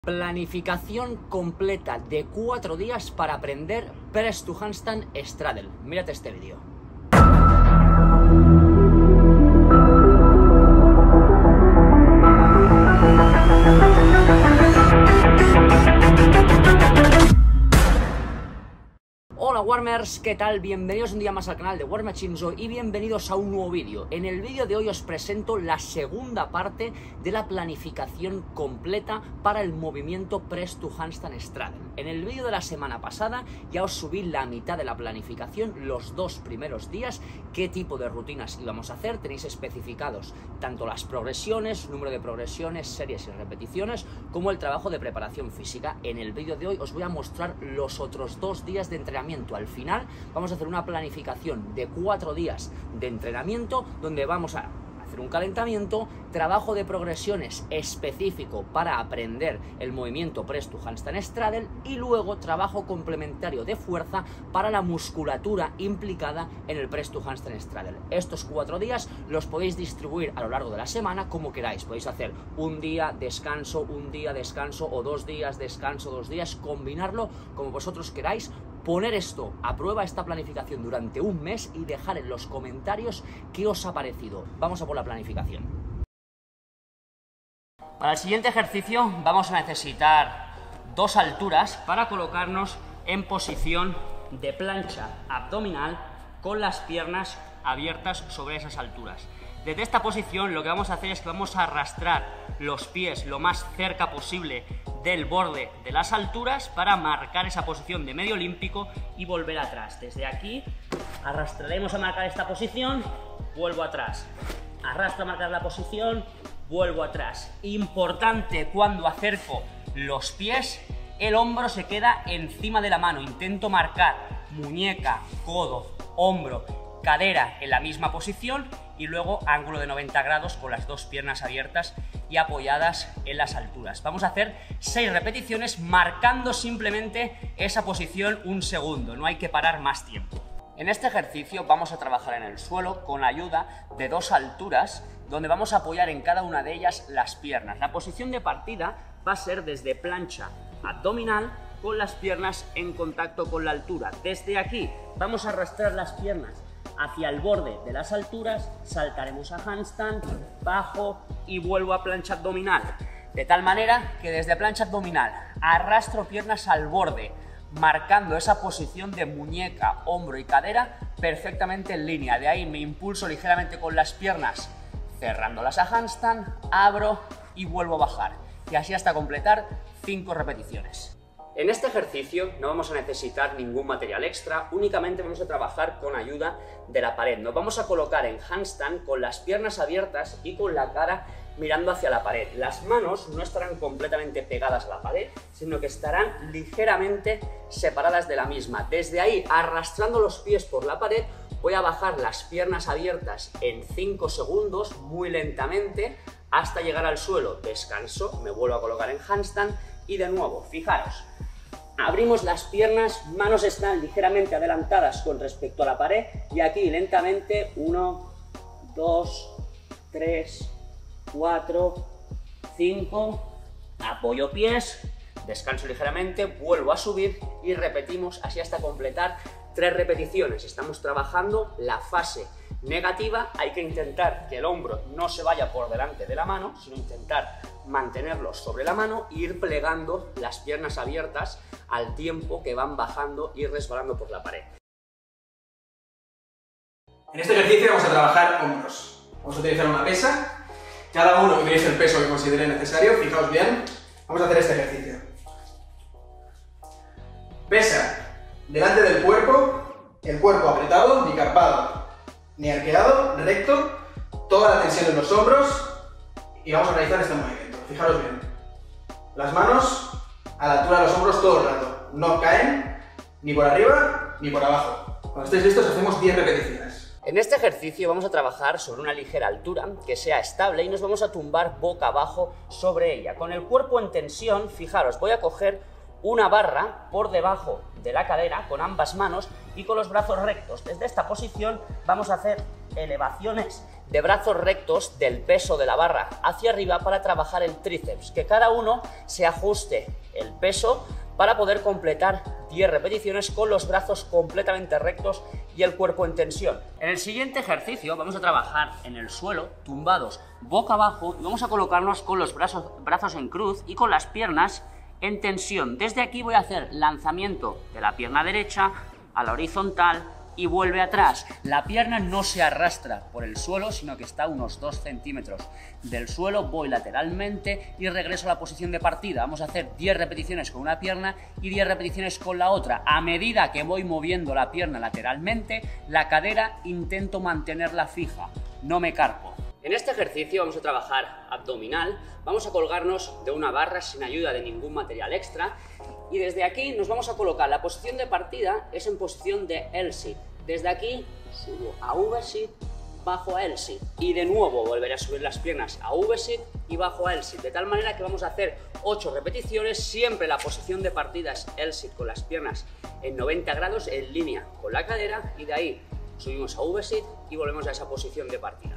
Planificación completa de 4 días para aprender Press to Handstand Straddle. Mírate este vídeo. Hola Warmers, ¿qué tal? Bienvenidos un día más al canal de War Machine Joy y bienvenidos a un nuevo vídeo. En el vídeo de hoy os presento la segunda parte de la planificación completa para el movimiento Press to Handstand Straddle. En el vídeo de la semana pasada ya os subí la mitad de la planificación, los 2 primeros días, qué tipo de rutinas íbamos a hacer. Tenéis especificados tanto las progresiones, número de progresiones, series y repeticiones, como el trabajo de preparación física. En el vídeo de hoy os voy a mostrar los otros 2 días de entrenamiento. Al final vamos a hacer una planificación de 4 días de entrenamiento donde vamos a hacer un calentamiento, trabajo de progresiones específico para aprender el movimiento Press to Handstand Straddle y luego trabajo complementario de fuerza para la musculatura implicada en el Press to Handstand Straddle. Estos 4 días los podéis distribuir a lo largo de la semana como queráis. Podéis hacer un día descanso, o 2 días descanso, 2 días, combinarlo como vosotros queráis. Poner esto a prueba, esta planificación, durante un mes y dejar en los comentarios qué os ha parecido. Vamos a por la planificación. Para el siguiente ejercicio vamos a necesitar 2 alturas para colocarnos en posición de plancha abdominal con las piernas abiertas sobre esas alturas. Desde esta posición lo que vamos a hacer es que vamos a arrastrar los pies lo más cerca posible del borde de las alturas para marcar esa posición de medio olímpico y volver atrás. Desde aquí arrastraremos a marcar esta posición, vuelvo atrás, arrastro a marcar la posición, vuelvo atrás. Importante, cuando acerco los pies, el hombro se queda encima de la mano. Intento marcar muñeca, codo, hombro, cadera en la misma posición y luego ángulo de 90 grados con las 2 piernas abiertas y apoyadas en las alturas. Vamos a hacer 6 repeticiones marcando simplemente esa posición un segundo, no hay que parar más tiempo. En este ejercicio vamos a trabajar en el suelo con la ayuda de 2 alturas donde vamos a apoyar en cada una de ellas las piernas. La posición de partida va a ser desde plancha abdominal con las piernas en contacto con la altura. Desde aquí vamos a arrastrar las piernas hacia el borde de las alturas, saltaremos a handstand, bajo y vuelvo a plancha abdominal. De tal manera que desde plancha abdominal arrastro piernas al borde, marcando esa posición de muñeca, hombro y cadera perfectamente en línea. De ahí me impulso ligeramente con las piernas, cerrándolas a handstand, abro y vuelvo a bajar. Y así hasta completar 5 repeticiones. En este ejercicio no vamos a necesitar ningún material extra, únicamente vamos a trabajar con ayuda de la pared. Nos vamos a colocar en handstand con las piernas abiertas y con la cara mirando hacia la pared. Las manos no estarán completamente pegadas a la pared, sino que estarán ligeramente separadas de la misma. Desde ahí, arrastrando los pies por la pared, voy a bajar las piernas abiertas en 5 segundos, muy lentamente, hasta llegar al suelo. Descanso, me vuelvo a colocar en handstand y de nuevo, fijaros. Abrimos las piernas, manos están ligeramente adelantadas con respecto a la pared y aquí lentamente 1, 2, 3, 4, 5, apoyo pies, descanso ligeramente, vuelvo a subir y repetimos así hasta completar 3 repeticiones. Estamos trabajando la fase negativa, hay que intentar que el hombro no se vaya por delante de la mano, sino intentar mantenerlo sobre la mano e ir plegando las piernas abiertas al tiempo que van bajando y resbalando por la pared. En este ejercicio vamos a trabajar hombros. Vamos a utilizar una pesa, cada uno utiliza el peso que considere necesario, fijaos bien, vamos a hacer este ejercicio. Pesa delante del cuerpo, el cuerpo apretado, ni carpado, ni arqueado, recto, toda la tensión en los hombros y vamos a realizar este movimiento. Fijaros bien, las manos a la altura de los hombros todo el rato, no caen ni por arriba ni por abajo. Cuando estéis listos hacemos 10 repeticiones. En este ejercicio vamos a trabajar sobre una ligera altura que sea estable y nos vamos a tumbar boca abajo sobre ella. Con el cuerpo en tensión, fijaros, voy a coger una barra por debajo de la cadera con ambas manos y con los brazos rectos. Desde esta posición vamos a hacer elevaciones de brazos rectos del peso de la barra hacia arriba para trabajar el tríceps, que cada uno se ajuste el peso para poder completar 10 repeticiones con los brazos completamente rectos y el cuerpo en tensión. En el siguiente ejercicio vamos a trabajar en el suelo, tumbados boca abajo, y vamos a colocarnos con los brazos en cruz y con las piernas en tensión. Desde aquí voy a hacer lanzamiento de la pierna derecha a la horizontal y vuelve atrás. La pierna no se arrastra por el suelo, sino que está a unos 2 centímetros del suelo. Voy lateralmente y regreso a la posición de partida. Vamos a hacer 10 repeticiones con una pierna y 10 repeticiones con la otra. A medida que voy moviendo la pierna lateralmente, la cadera intento mantenerla fija, no me carpo. En este ejercicio vamos a trabajar abdominal, vamos a colgarnos de una barra sin ayuda de ningún material extra y desde aquí nos vamos a colocar. La posición de partida es en posición de L-sit. Desde aquí subo a V-sit, bajo a L-sit y de nuevo volveré a subir las piernas a V-sit y bajo a L-sit, de tal manera que vamos a hacer 8 repeticiones. Siempre la posición de partida es L-sit con las piernas en 90 grados en línea con la cadera y de ahí subimos a V-sit y volvemos a esa posición de partida.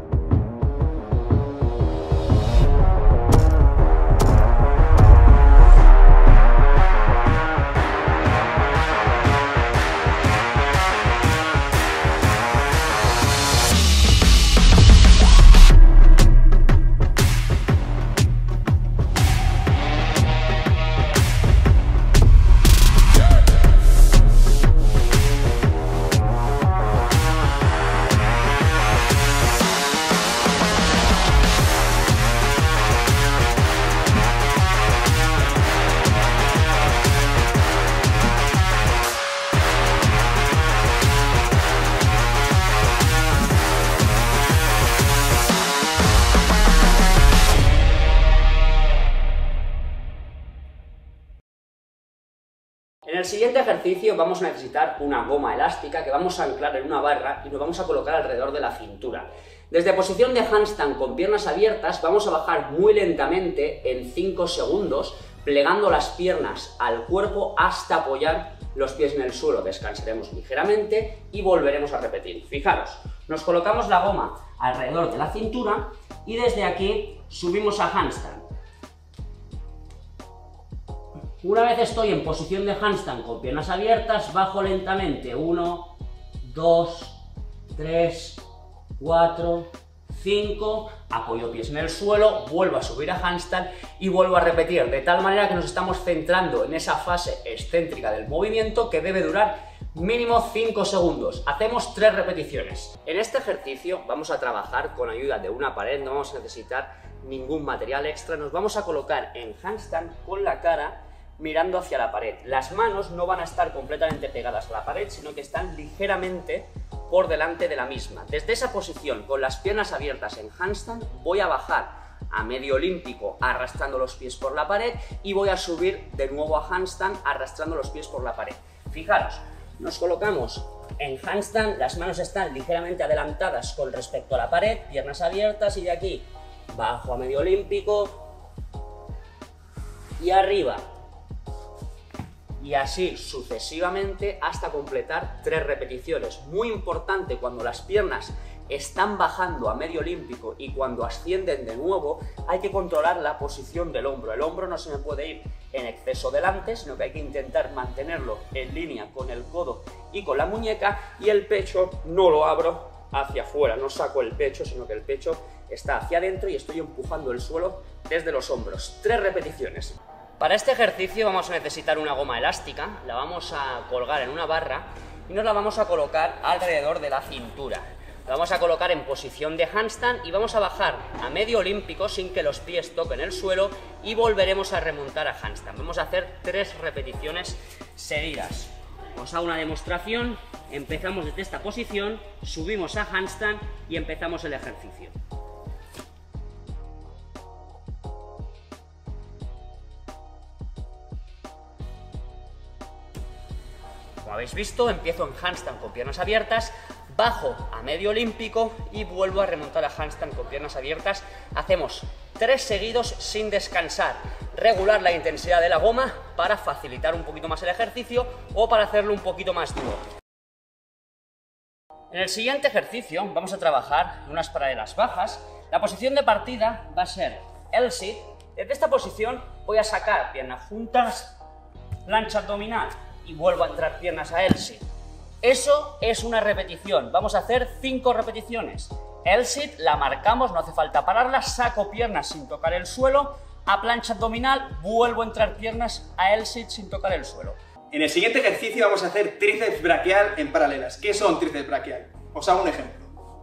En el siguiente ejercicio vamos a necesitar una goma elástica que vamos a anclar en una barra y nos vamos a colocar alrededor de la cintura. Desde posición de handstand con piernas abiertas vamos a bajar muy lentamente en 5 segundos, plegando las piernas al cuerpo hasta apoyar los pies en el suelo. Descansaremos ligeramente y volveremos a repetir. Fijaros, nos colocamos la goma alrededor de la cintura y desde aquí subimos a handstand. Una vez estoy en posición de handstand con piernas abiertas, bajo lentamente. 1, 2, 3, 4, 5, apoyo pies en el suelo, vuelvo a subir a handstand y vuelvo a repetir, de tal manera que nos estamos centrando en esa fase excéntrica del movimiento que debe durar mínimo 5 segundos. Hacemos 3 repeticiones. En este ejercicio vamos a trabajar con ayuda de una pared, no vamos a necesitar ningún material extra, nos vamos a colocar en handstand con la cara mirando hacia la pared. Las manos no van a estar completamente pegadas a la pared, sino que están ligeramente por delante de la misma. Desde esa posición, con las piernas abiertas en handstand, voy a bajar a medio olímpico arrastrando los pies por la pared y voy a subir de nuevo a handstand arrastrando los pies por la pared. Fijaros, nos colocamos en handstand, las manos están ligeramente adelantadas con respecto a la pared, piernas abiertas y de aquí bajo a medio olímpico y arriba. Y así sucesivamente hasta completar 3 repeticiones. Muy importante cuando las piernas están bajando a medio olímpico y cuando ascienden de nuevo, hay que controlar la posición del hombro. El hombro no se me puede ir en exceso delante, sino que hay que intentar mantenerlo en línea con el codo y con la muñeca, y el pecho no lo abro hacia afuera, no saco el pecho, sino que el pecho está hacia adentro y estoy empujando el suelo desde los hombros. 3 repeticiones. Para este ejercicio vamos a necesitar una goma elástica, la vamos a colgar en una barra y nos la vamos a colocar alrededor de la cintura. La vamos a colocar en posición de handstand y vamos a bajar a medio olímpico sin que los pies toquen el suelo y volveremos a remontar a handstand. Vamos a hacer 3 repeticiones seguidas. Os hago una demostración, empezamos desde esta posición, subimos a handstand y empezamos el ejercicio. Como habéis visto, empiezo en handstand con piernas abiertas, bajo a medio olímpico y vuelvo a remontar a handstand con piernas abiertas. Hacemos 3 seguidos sin descansar. Regular la intensidad de la goma para facilitar un poquito más el ejercicio o para hacerlo un poquito más duro. En el siguiente ejercicio vamos a trabajar en unas paralelas bajas. La posición de partida va a ser L-sit. Desde esta posición voy a sacar piernas juntas, plancha abdominal y vuelvo a entrar piernas a L-sit. Eso es una repetición. Vamos a hacer 5 repeticiones. L-sit, la marcamos, no hace falta pararla, saco piernas sin tocar el suelo, a plancha abdominal, vuelvo a entrar piernas a L-sit sin tocar el suelo. En el siguiente ejercicio vamos a hacer tríceps braquial en paralelas. ¿Qué son tríceps braquial? Os hago un ejemplo.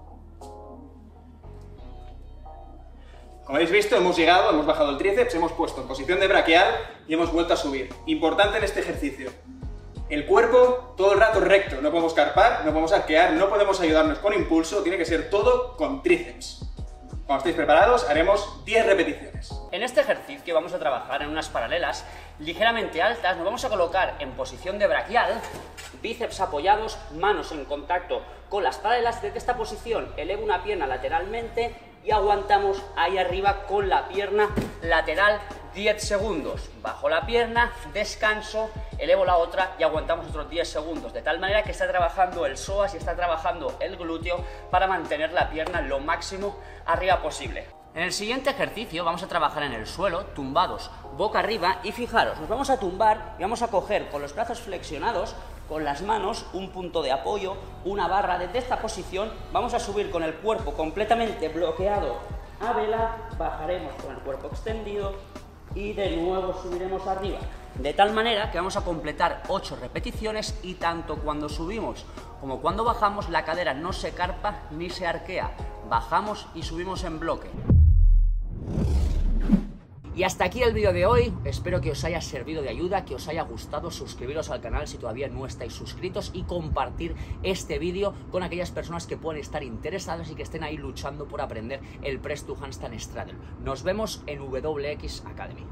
Como habéis visto, hemos bajado el tríceps, hemos puesto en posición de braquial y hemos vuelto a subir. Importante en este ejercicio. El cuerpo todo el rato recto, no podemos carpar, no podemos arquear, no podemos ayudarnos con impulso, tiene que ser todo con tríceps. Cuando estéis preparados, haremos 10 repeticiones. En este ejercicio vamos a trabajar en unas paralelas ligeramente altas, nos vamos a colocar en posición de braquial, bíceps apoyados, manos en contacto con las paralelas. Desde esta posición elevo una pierna lateralmente y aguantamos ahí arriba con la pierna lateral 10 segundos. Bajo la pierna, descanso, elevo la otra y aguantamos otros 10 segundos. De tal manera que está trabajando el psoas y está trabajando el glúteo para mantener la pierna lo máximo arriba posible. En el siguiente ejercicio vamos a trabajar en el suelo, tumbados boca arriba, y fijaros, nos vamos a tumbar y vamos a coger con los brazos flexionados, con las manos, un punto de apoyo, una barra. Desde esta posición vamos a subir con el cuerpo completamente bloqueado a vela, bajaremos con el cuerpo extendido y de nuevo subiremos arriba. De tal manera que vamos a completar 8 repeticiones y tanto cuando subimos como cuando bajamos la cadera no se carpa ni se arquea. Bajamos y subimos en bloque. Y hasta aquí el vídeo de hoy, espero que os haya servido de ayuda, que os haya gustado. Suscribiros al canal si todavía no estáis suscritos y compartir este vídeo con aquellas personas que pueden estar interesadas y que estén ahí luchando por aprender el Press to Handstand Straddle. Nos vemos en WX Academy.